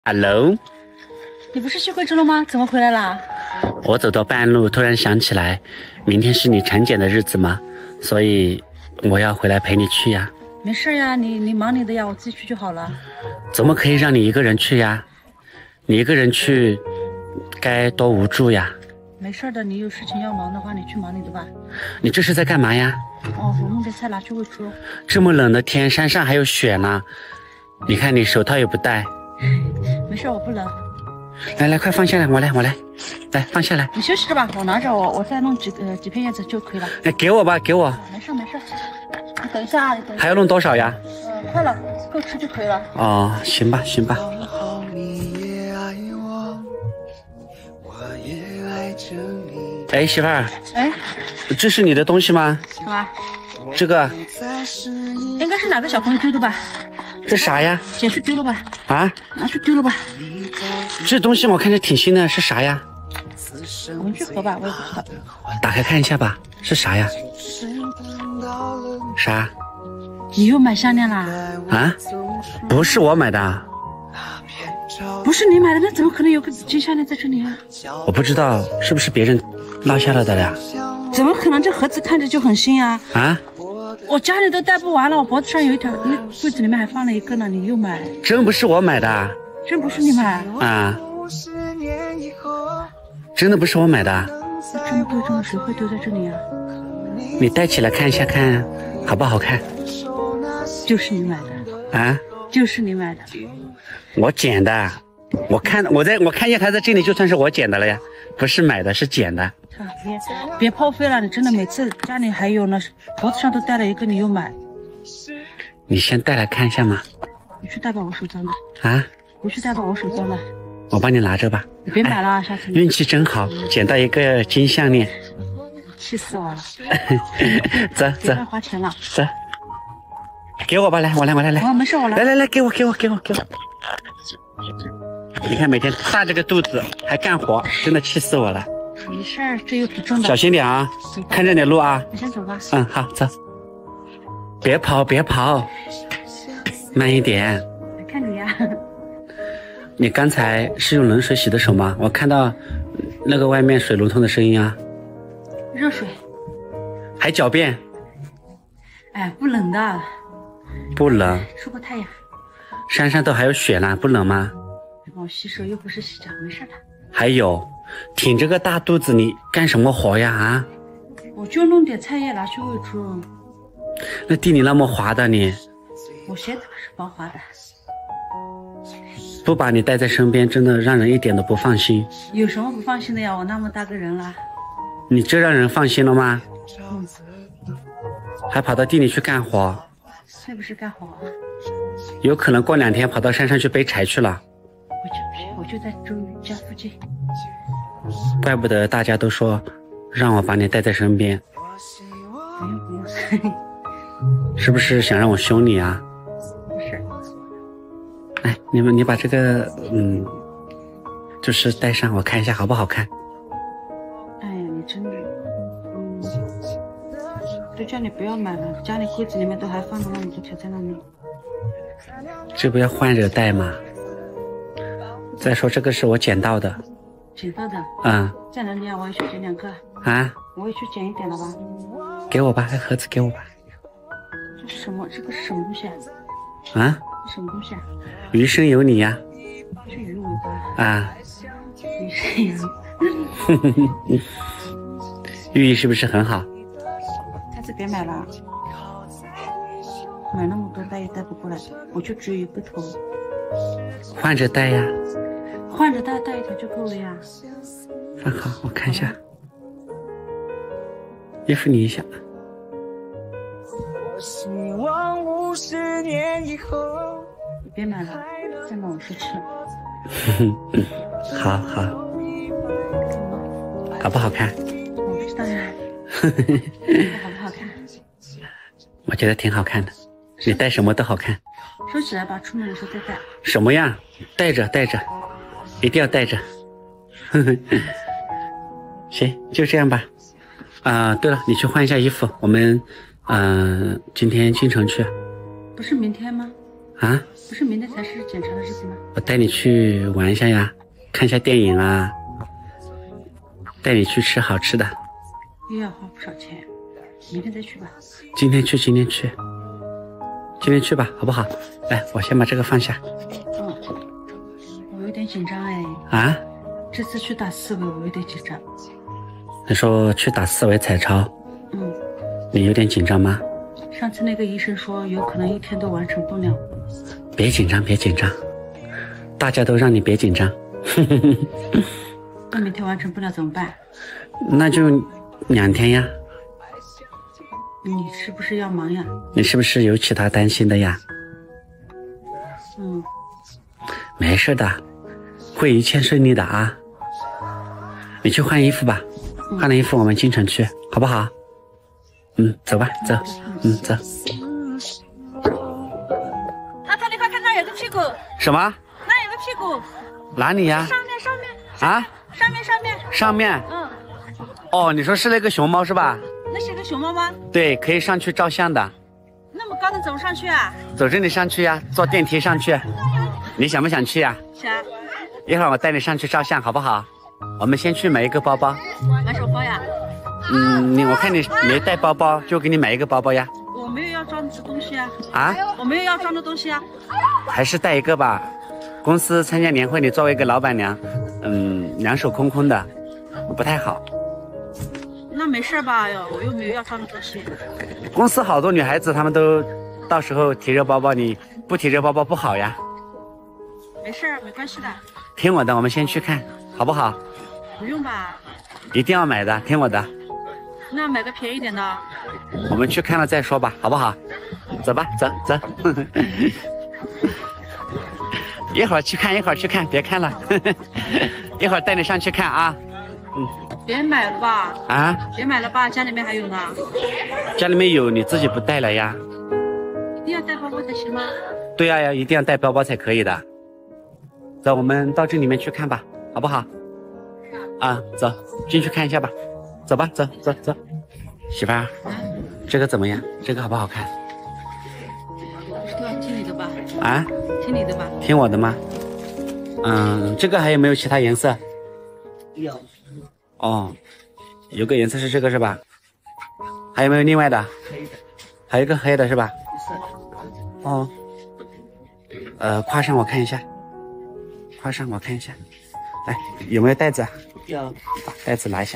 Hello， 你不是去惠州了吗？怎么回来啦？ 我走到半路，突然想起来，明天是你产检的日子嘛，所以我要回来陪你去呀。 没事呀，你忙你的呀，我自己去就好了。 怎么可以让你一个人去呀？你一个人去，该多无助呀！ 没事的，你有事情要忙的话，你去忙你的吧。 你这是在干嘛呀？ 哦，我弄点菜拿去喂猪。 这么冷的天，山上还有雪呢，你看你手套也不戴。 没事，我不冷。 来，快放下来，我来，来放下来。 你休息着吧，我拿着，我再弄几片叶子就可以了。 哎，给我吧，给我。 没事，你等一下啊，你等一下。 还要弄多少呀？ 快了，够吃就可以了。 哦，行吧。哎，媳妇儿， 哎， 这是你的东西吗？ 什么？ 这个应该是哪个小朋友丢的吧？ 这啥呀？ 捡去丢了吧？ 啊？ 拿去丢了吧？ 这东西我看着挺新的，是啥呀？ 文具盒吧，我也不知道。 打开看一下吧，是啥呀？啥？ 你又买项链啦？ 啊？不是我买的， 不是你买的，那怎么可能有个金项链在这里啊？ 我不知道是不是别人落下了的呀？ 怎么可能？这盒子看着就很新啊！ 啊？ 我家里都戴不完了，我脖子上有一条，那柜子里面还放了一个呢。你又买？ 真不是我买的真不是你买啊？真的不是我买的。 那这么贵重的谁会丢在这里啊？ 你戴起来看一下，看好不好看？ 就是你买的啊？ 就是你买的。 我捡的。我看见它在这里，就算是我捡的了呀，不是买的，是捡的。 别破费了，你真的每次家里还有呢，脖子上都戴了一个，你又买。 你先带来看一下嘛。 你去带吧，我手脏的。 啊？ 回去带吧，我手脏的。 我帮你拿着吧。 你别买了，下次。 运气真好，捡到一个金项链。 气死我了。 走。 别乱花钱了。 走。给我吧，来，我来。 哦，没事，我来。 来，给我。你看每天大这个肚子还干活，真的气死我了。 没事，这又挺重的。 小心点啊，看着点路啊。 你先走吧。 嗯，好，走。别跑，慢一点。 看你呀。 你刚才是用冷水洗的手吗？我看到那个外面水龙头的声音啊。 热水。 还狡辩。 哎，不冷的。 不冷。 出过太阳。 山上都还有雪呢，不冷吗？ 别帮我洗手，又不是洗脚，没事的。 还有，挺着个大肚子，你干什么活呀？啊？ 我就弄点菜叶拿去喂猪。 那地里那么滑的你。 我鞋子可是防滑的。 不把你带在身边，真的让人一点都不放心。 有什么不放心的呀？我那么大个人了。 你这让人放心了吗？还跑到地里去干活。 那不是干活。 有可能过2天跑到山上去背柴去了。 我就在周宇家附近。 怪不得大家都说让我把你带在身边。 不用。 是不是想让我凶你啊？ 不是。 哎，你把这个就是戴上，我看一下好不好看。 哎呀，你真的都叫你不要买了，家里柜子里面都还放着那么多条在那里。 这不要换着戴吗？再说这个是我捡到的。 捡到的？在哪里啊？我也去捡2个。 啊？ 我也去捡一点了吧？ 给我吧，盒子给我吧。 这是什么？这个是什么东西啊？ 啊？ 什么东西啊？ 余生有你呀。 是鱼尾巴。 啊。 余生有你。 寓意是不是很好？ 下次别买了。买那么多带也带不过来，我就只有一个头。 换着戴呀。 换着戴一条就够了呀。 放好，我看一下。衣服你一下。 你别买了，再买我生气了。 好。好不好看？ 我不知道呀。好不好看？ 我觉得挺好看的。你戴什么都好看。 收起来吧，出门的时候再戴。 什么呀？戴着，一定要戴着。行，就这样吧。对了，你去换一下衣服，我们今天清晨去。 不是明天吗？ 啊？ 不是明天才是检查的日子吗？ 我带你去玩一下呀，看一下电影啊，带你去吃好吃的。 又要花不少钱，明天再去吧。 今天去，今天去，今天去吧，好不好？来，我先把这个放下。 嗯，我有点紧张哎。 啊？ 这次去打4维，我有点紧张。 你说去打4维彩超？ 嗯。 你有点紧张吗？ 上次那个医生说有可能1天都完成不了。 别紧张，别紧张，大家都让你别紧张。 那明天完成不了怎么办？ 那就2天呀。 你是不是要忙呀？ 你是不是有其他担心的呀？ 嗯。 没事的，会一切顺利的啊。你去换衣服吧，换了衣服我们进城去，好不好？走吧，走，走。 他你快看那有个屁股。 什么？ 那有个屁股。 哪里呀？ 上面。 啊？上面。哦，你说是那个熊猫是吧？ 那是个熊猫吗？ 对，可以上去照相的。 那么高的走不上去啊？ 走这里上去呀，坐电梯上去。你想不想去呀？ 想。 一会儿我带你上去照相，好不好？我们先去买一个包包。 买什么包呀？ 我看你没带包包，就给你买一个包包呀。 我没有要装的东西啊。 啊？ 我没有要装的东西啊。 还是带一个吧。公司参加年会，你作为一个老板娘，两手空空的，不太好。 那没事吧？我又没有要装的东西。 公司好多女孩子，她们都到时候提着包包，你不提着包包不好呀。 没事，没关系的。 听我的，我们先去看，好不好？ 不用吧？ 一定要买的，听我的。 那买个便宜点的。 我们去看了再说吧，好不好？走吧，走。一会儿去看，别看了。一会儿带你上去看啊。 别买了吧。 啊？ 别买了吧，家里面还有呢。 家里面有，你自己不带了呀？ 一定要带包包才行吗？ 对呀，一定要带包包才可以的。走，我们到这里面去看吧，好不好？走，进去看一下吧。走吧，走。媳妇儿，这个怎么样？这个好不好看？ 听你的吧。 啊？ 听你的吧。 听我的吗？这个还有没有其他颜色？ 有。 哦，有个颜色是这个是吧？还有没有另外的？ 黑的。 还有一个黑的是吧？ 是。 哦。挎上我看一下。来，有没有袋子？ 有。 把袋子拿一下。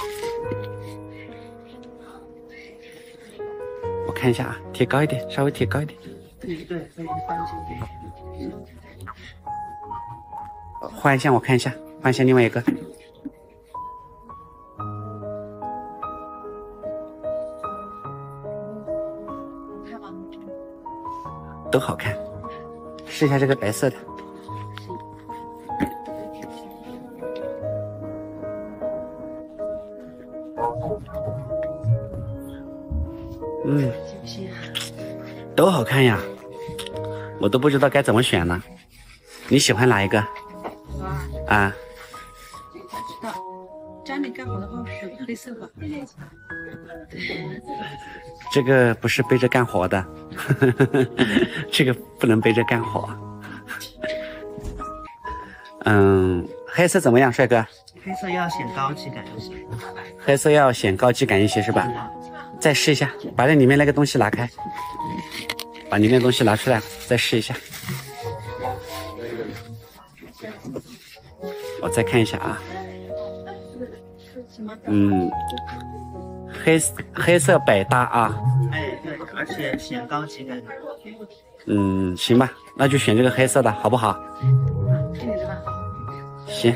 我看一下啊，提高一点，稍微提高一点。 对，放进去。 换一下，我看一下，换一下另外一个。都好看，试一下这个白色的。都好看呀，我都不知道该怎么选了。你喜欢哪一个？啊？ 知道，家里干活的话选黑色吧。 这个不是背着干活的，这个不能背着干活。黑色怎么样，帅哥？ 黑色要显高级感一些。 黑色要显高级感一些是吧？再试一下，把那里面那个东西拿开，把里面的东西拿出来，再试一下。我再看一下啊。黑色百搭啊。 哎，对，而且显高级感。 行吧，那就选这个黑色的好不好？行。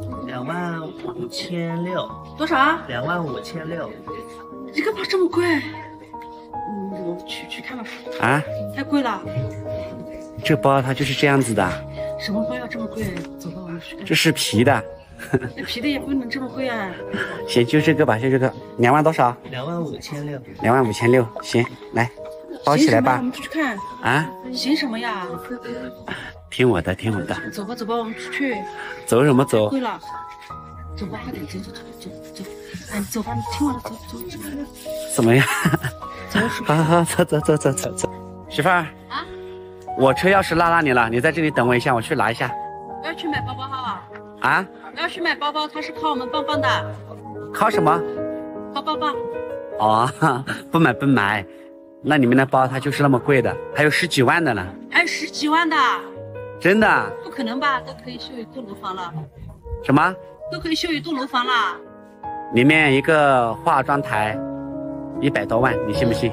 25600。 多少啊 ？25600。 这个包这么贵？我去看吧。 啊？ 太贵了。 这包它就是这样子的。 什么包要这么贵？走吧，我们去看。 这是皮的。 那皮的也不能这么贵啊。 行，就这个吧，就这个。2万多少 ？25600。 25600，行，来，包起来吧。 我们出去看。 啊？ 行什么呀？ 听我的。 走吧，我们出去。 走什么走？ 贵了。走吧，快点，走。哎，你走吧，你听我的，走。 怎么样？ 走。 好，走。媳妇儿。 啊？ 我车钥匙拉你了，你在这里等我一下，我去拿一下。 我要去买包包哈。 啊？ 我要去买包包，他是靠我们帮帮的。 靠什么？ 靠包包。 哦，不买不买，那你们的包它就是那么贵的，还有10几万的呢。 还有10几万的？ 真的？ 不可能吧？都可以修一栋楼房了。 什么？ 都可以修一栋楼房了。 里面一个化妆台100多万，你信不信？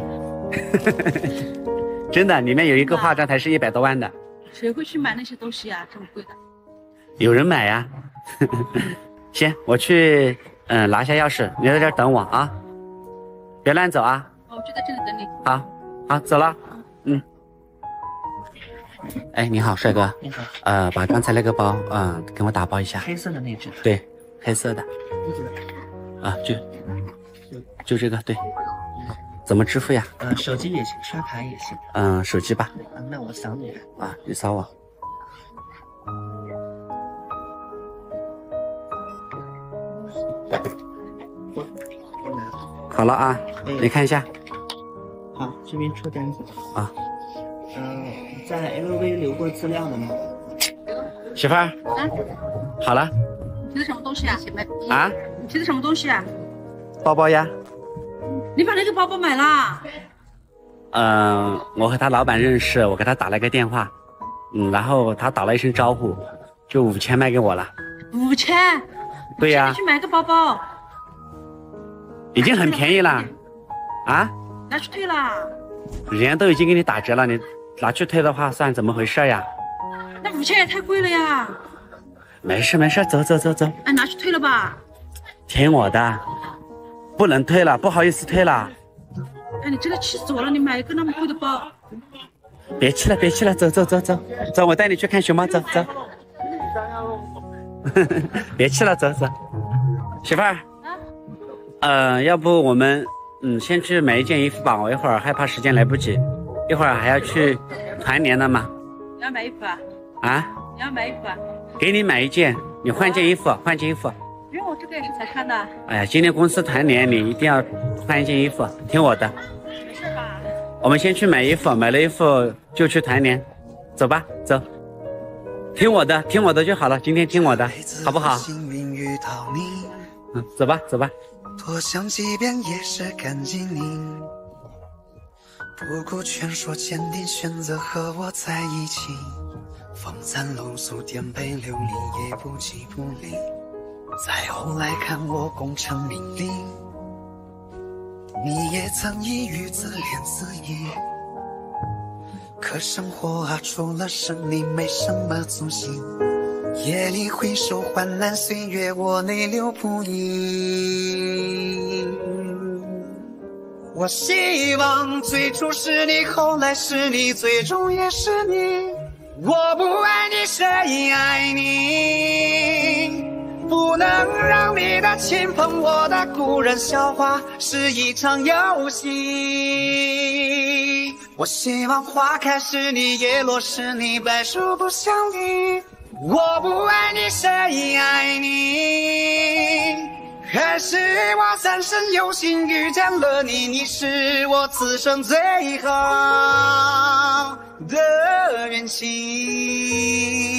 真的，里面有一个化妆台是100多万的。 谁会去买那些东西呀？这么贵的？ 有人买呀。行，我去拿下钥匙，你在这儿等我啊，别乱走啊。 我就在这里等你。 好，好，走了。嗯。哎，你好，帅哥。 你好。 把刚才那个包，给我打包一下。 黑色的那只。 对，黑色的。啊，就这个，对。怎么支付呀？ 手机也行，刷卡也行。 手机吧。 那我扫你。 啊，你扫我。好了啊，你看一下。 好，这边出单子。 啊。 在 LV 留过资料的吗？ 媳妇儿。 啊。 好了。 提的什么东西啊？ 啊？ 你提的什么东西啊？ 包包呀。 你把那个包包买了？ 我和他老板认识，我给他打了个电话，然后他打了一声招呼，就5000卖给我了。 5000？ 对呀。 你去买个包包。 已经很便宜了。啊？ 拿去退了。 人家都已经给你打折了，你拿去退的话，算怎么回事呀？ 那5000也太贵了呀。 没事没事，走。 哎，拿去退了吧。 听我的，不能退了，不好意思退了。 哎，你真的气死我了！你买一个那么贵的包。 别气了，走，我带你去看熊猫，走。别气了，走。媳妇儿。要不我们先去买一件衣服吧，我一会儿害怕时间来不及，一会儿还要去团年了嘛。 你要买衣服啊？ 啊？ 你要买衣服啊？给你买一件，你换件衣服。 因为我这个也是才看的。 哎呀，今天公司团年，你一定要换一件衣服，听我的。 没事吧？ 我们先去买衣服，买了衣服就去团年，走吧，走。听我的就好了，今天听我的，好不好？走吧。 多想几遍也是感激你，不顾劝说坚定选择和我在一起，风餐露宿颠沛流离也不急不离，再后来看我功成名利，你也曾一语自怜自艾，可生活啊除了是你没什么足迹，夜里回首患难岁月，我泪流不已。我希望最初是你，后来是你，最终也是你。我不爱你，谁爱你？不能让你的亲朋，我的故人笑话是一场游戏。我希望花开是你，叶落是你，白首不相离。我不爱你，谁爱你？还是我三生有幸遇见了你，你是我此生最好的缘情。